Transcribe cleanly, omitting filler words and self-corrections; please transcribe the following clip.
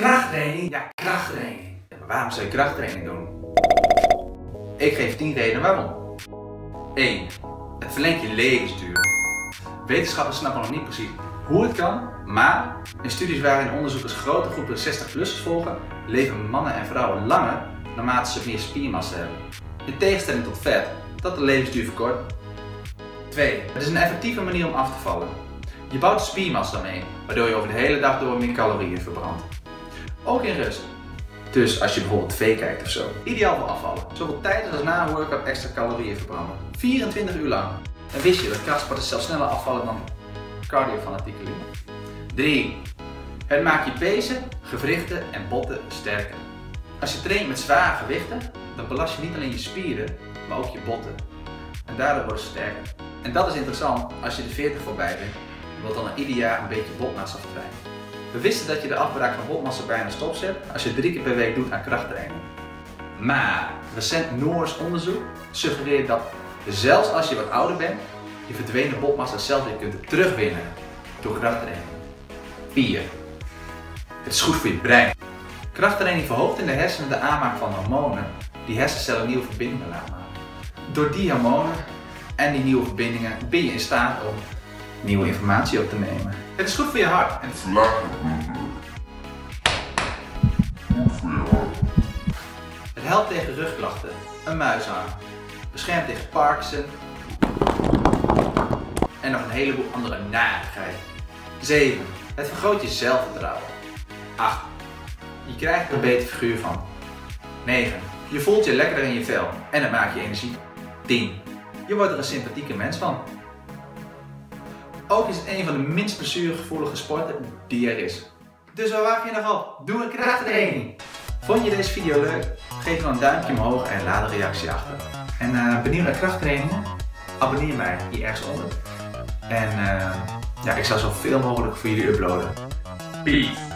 Krachttraining? Ja, krachttraining. Ja, maar waarom zou je krachttraining doen? Ik geef 10 redenen waarom. 1. Het verlengt je levensduur. Wetenschappers snappen nog niet precies hoe het kan, maar in studies waarin onderzoekers grote groepen 60-plussers volgen, leven mannen en vrouwen langer naarmate ze meer spiermassa hebben. In tegenstelling tot vet, dat de levensduur verkort. 2. Het is een effectieve manier om af te vallen. Je bouwt de spiermassa mee, waardoor je over de hele dag door meer calorieën verbrandt. Ook in rust. Dus als je bijvoorbeeld tv kijkt of zo. Ideaal voor afvallen. Zowel tijdens als na een workout extra calorieën verbranden. 24 uur lang. En wist je dat krachtsporters zelfs sneller afvallen dan cardiofanatieken? 3. Het maakt je pezen, gewrichten en botten sterker. Als je traint met zware gewichten, dan belast je niet alleen je spieren, maar ook je botten. En daardoor worden ze sterker. En dat is interessant als je de 40 voorbij bent, omdat dan ieder jaar een beetje botmassa verdwijnt. We wisten dat je de afbraak van botmassa bijna stopzet als je 3 keer per week doet aan krachttraining. Maar recent Noors onderzoek suggereert dat zelfs als je wat ouder bent, je verdwenen botmassa zelf weer kunt terugwinnen door krachttraining. 4. Het is goed voor je brein. Krachttraining verhoogt in de hersenen de aanmaak van hormonen die hersencellen nieuwe verbindingen laten maken. Door die hormonen en die nieuwe verbindingen ben je in staat om nieuwe informatie op te nemen. Het is goed voor je hart. En het verlaagt het bloeddruk. Goed voor je hart. Het helpt tegen rugklachten, een muisarm, beschermt tegen Parkinson en nog een heleboel andere narigheid. 7. Het vergroot je zelfvertrouwen. 8. Je krijgt er een beter figuur van. 9. Je voelt je lekkerder in je vel en het maakt je energie. 10. Je wordt er een sympathieke mens van. Ook is het een van de minst blessuregevoelige sporten die er is. Dus waar wacht je nog op? Doe een krachttraining! Vond je deze video leuk? Geef dan een duimpje omhoog en laat een reactie achter. En benieuwd naar krachttrainingen? Abonneer mij hier ergens onder. En ja, ik zal zoveel mogelijk voor jullie uploaden. Peace!